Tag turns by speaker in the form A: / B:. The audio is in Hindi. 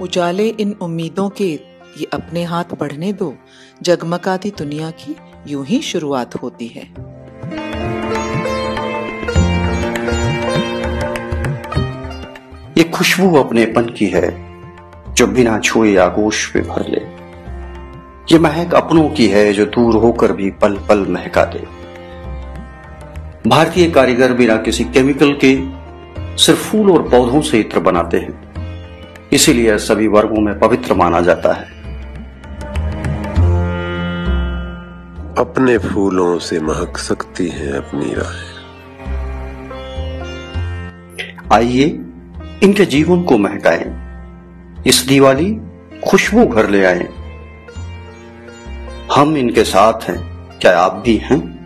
A: उजाले इन उम्मीदों के ये अपने हाथ बढ़ने दो, जगमगाती दुनिया की यूं ही शुरुआत होती है।
B: ये खुशबू अपनेपन की है जो बिना छुए आगोश में भर ले। ये महक अपनों की है जो दूर होकर भी पल पल महका दे। भारतीय कारीगर बिना किसी केमिकल के सिर्फ फूल और पौधों से इत्र बनाते हैं, इसीलिए सभी वर्गों में पवित्र माना जाता है।
C: अपने फूलों से महक सकती हैं अपनी राहें।
B: आइए इनके जीवन को महकाएं, इस दिवाली खुशबू घर ले आएं। हम इनके साथ हैं, क्या आप भी हैं?